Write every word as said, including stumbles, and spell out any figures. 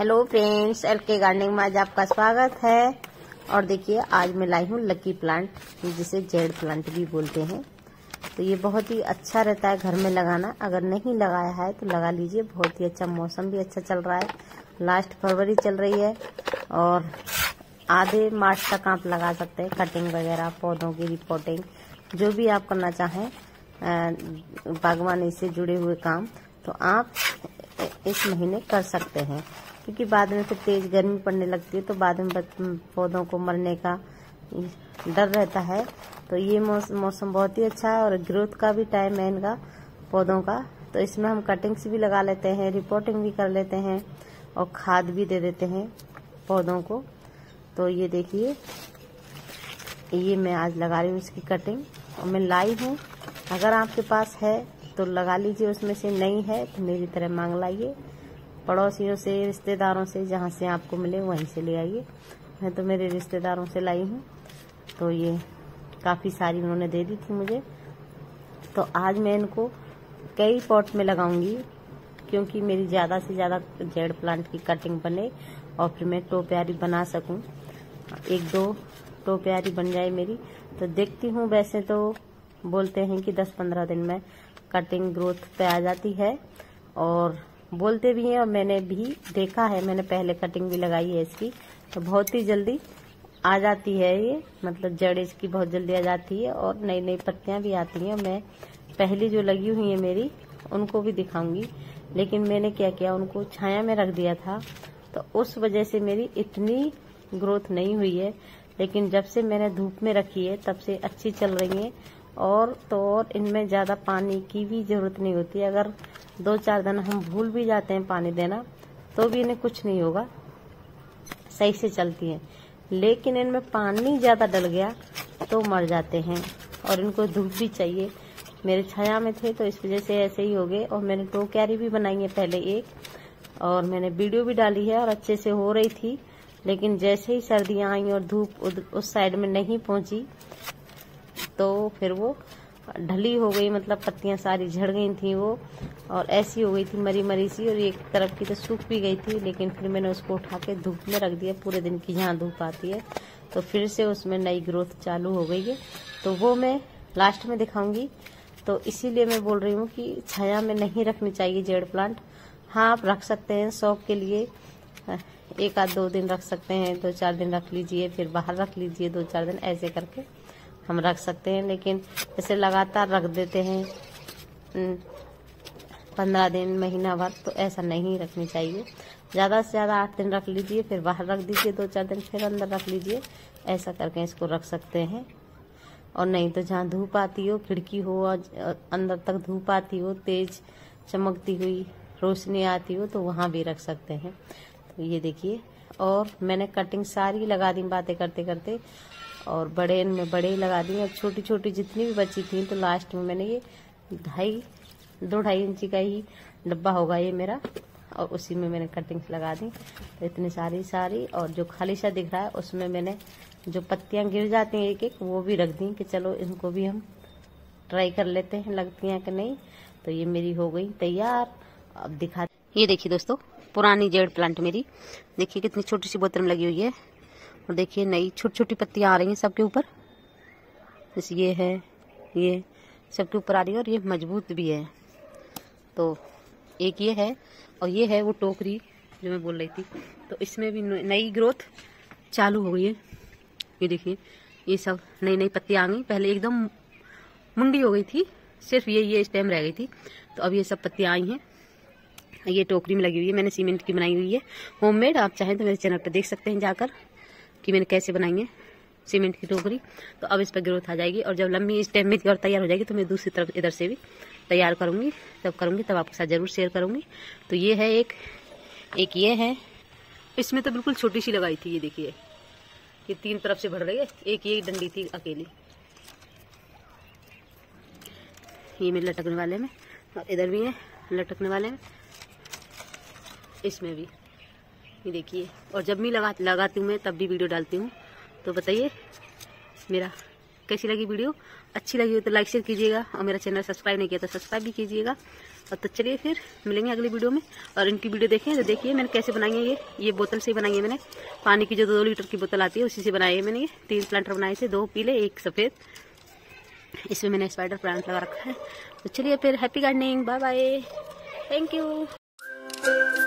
Hello friends, L K gardening में आज आपका स्वागत है। और देखिए आज मैं लाई हूँ लकी प्लांट, जिसे जेड प्लांट भी बोलते हैं। तो ये बहुत ही अच्छा रहता है घर में लगाना। अगर नहीं लगाया है तो लगा लीजिए, बहुत ही अच्छा। मौसम भी अच्छा चल रहा है, लास्ट फरवरी चल रही है और आधे मार्च तक आप लगा सकते हैं। कटिंग वगैरह, पौधों की रिपोर्टिंग, जो भी आप करना चाहें बागवानी से जुड़े हुए काम, तो आप इस महीने कर सकते हैं। क्योंकि बाद में फिर तेज गर्मी पड़ने लगती है तो बाद में पौधों को मरने का डर रहता है। तो ये मौसम बहुत ही अच्छा है और ग्रोथ का भी टाइम है इनका पौधों का। तो इसमें हम कटिंग्स भी लगा लेते हैं, रिपोर्टिंग भी कर लेते हैं और खाद भी दे देते हैं पौधों को। तो ये देखिए, ये मैं आज लगा रही हूँ इसकी कटिंग और मैं लाई हूँ। अगर आपके पास है तो लगा लीजिए, उसमें से नहीं है तो मेरी तरह मांग लाइए, पड़ोसियों से, रिश्तेदारों से, जहाँ से आपको मिले वहीं से ले आइए। मैं तो मेरे रिश्तेदारों से लाई हूँ, तो ये काफ़ी सारी उन्होंने दे दी थी मुझे। तो आज मैं इनको कई पॉट में लगाऊंगी, क्योंकि मेरी ज़्यादा से ज़्यादा जेड प्लांट की कटिंग बने और फिर मैं टोपियारी बना सकूं। एक दो टोपियारी बन जाए मेरी, तो देखती हूँ। वैसे तो बोलते हैं कि दस पंद्रह दिन में कटिंग ग्रोथ पे आ जाती है और बोलते भी हैं, और मैंने भी देखा है। मैंने पहले कटिंग भी लगाई है इसकी, तो बहुत ही जल्दी आ जाती है ये, मतलब जड़ इसकी बहुत जल्दी आ जाती है और नई नई पत्तियां भी आती हैं। मैं पहली जो लगी हुई है मेरी उनको भी दिखाऊंगी, लेकिन मैंने क्या किया, उनको छाया में रख दिया था, तो उस वजह से मेरी इतनी ग्रोथ नहीं हुई है। लेकिन जब से मैंने धूप में रखी है तब से अच्छी चल रही है। और तो और इनमें ज्यादा पानी की भी जरूरत नहीं होती। अगर दो चार दिन हम भूल भी जाते हैं पानी देना तो भी इन्हें कुछ नहीं होगा, सही से चलती हैं। लेकिन इनमें पानी ज्यादा डल गया तो मर जाते हैं और इनको धूप भी चाहिए। मेरे छाया में थे तो इस वजह से ऐसे ही हो गए। और मैंने टो क्यारी भी बनाई है पहले एक, और मैंने वीडियो भी डाली है और अच्छे से हो रही थी। लेकिन जैसे ही सर्दियां आई और धूप उस साइड में नहीं पहुंची तो फिर वो ढली हो गई, मतलब पत्तियां सारी झड़ गई थी वो, और ऐसी हो गई थी मरी मरी सी, और एक तरफ की तो सूख भी गई थी। लेकिन फिर मैंने उसको उठा के धूप में रख दिया पूरे दिन की, जहाँ धूप आती है, तो फिर से उसमें नई ग्रोथ चालू हो गई है। तो वो मैं लास्ट में दिखाऊंगी। तो इसीलिए मैं बोल रही हूँ कि छाया में नहीं रखनी चाहिए जेड प्लांट। हाँ, आप रख सकते हैं शौक के लिए, एक आध दो दिन रख सकते हैं, दो चार दिन रख लीजिए, फिर बाहर रख लीजिए दो चार दिन, ऐसे करके हम रख सकते हैं। लेकिन जैसे लगातार रख देते हैं पंद्रह दिन, महीना भर, तो ऐसा नहीं रखनी चाहिए। ज़्यादा से ज़्यादा आठ दिन रख लीजिए, फिर बाहर रख दीजिए दो चार दिन, फिर अंदर रख लीजिए। ऐसा करके इसको रख सकते हैं। और नहीं तो जहाँ धूप आती हो, खिड़की हो और अंदर तक धूप आती हो, तेज चमकती हुई रोशनी आती हो, तो वहाँ भी रख सकते हैं। तो ये देखिए, और मैंने कटिंग सारी लगा दी बातें करते करते, और बड़े में बड़े लगा दी और छोटी छोटी जितनी भी बची थी, तो लास्ट में मैंने ये ढाई दो ढाई इंची का ही डब्बा होगा ये मेरा, और उसी में मैंने कटिंग्स लगा दी। तो इतनी सारी सारी, और जो खाली सा दिख रहा है उसमें मैंने जो पत्तियां गिर जाती हैं एक एक, वो भी रख दी कि चलो इनको भी हम ट्राई कर लेते हैं लगती हैं कि नहीं। तो ये मेरी हो गई तैयार। अब दिखा, ये देखिए दोस्तों, पुरानी जेड प्लांट मेरी, देखिए कितनी छोटी सी बोतल में लगी हुई है। और देखिए नई छोटी छोटी पत्तियां आ रही हैं सबके ऊपर, जैसे ये है, ये सबके ऊपर आ रही है, और ये मजबूत भी है। तो एक ये है, और ये है वो टोकरी जो मैं बोल रही थी, तो इसमें भी नई ग्रोथ चालू हो गई है। ये देखिए, ये सब नई नई पत्तियां आ गई। पहले एकदम मुंडी हो गई थी, सिर्फ ये ये स्टेम रह गई थी, तो अब ये सब पत्तियां आई हैं। ये टोकरी में लगी हुई है, मैंने सीमेंट की बनाई हुई है, होममेड। आप चाहें तो मेरे चैनल पर देख सकते हैं जाकर कि मैंने कैसे बनाई है सीमेंट की टोकरी। तो अब इस पर ग्रोथ आ जाएगी, और जब लंबी इस टाइम में और तैयार हो जाएगी तो मैं दूसरी तरफ इधर से भी तैयार करूंगी, तब करूंगी, तब आपके साथ जरूर शेयर करूंगी। तो ये है एक एक ये है, इसमें तो बिल्कुल छोटी सी लगाई थी। ये देखिए, ये तीन तरफ से बढ़ रही है, एक ये डंडी थी अकेली, ये मेरे लटकने वाले में, और इधर भी है लटकने वाले में, इसमें भी। ये देखिए, और जब भी लगा लगाती हूँ मैं तब भी वीडियो डालती हूँ। तो बताइए मेरा कैसी लगी वीडियो, अच्छी लगी हो तो लाइक शेयर कीजिएगा और मेरा चैनल सब्सक्राइब नहीं किया तो सब्सक्राइब भी कीजिएगा। और तो चलिए फिर मिलेंगे अगली वीडियो में। और इनकी वीडियो देखें तो देखिए मैंने कैसे बनाई है। ये ये बोतल से ही बनाई है मैंने, पानी की जो दो लीटर की बोतल आती है उसी से बनाई है मैंने। ये तीन प्लांटर बनाए थे, दो पीले एक सफेद। इसमें मैंने स्पाइडर प्लांट लगा रखा है। तो चलिए फिर happy gardening, bye bye, thank you.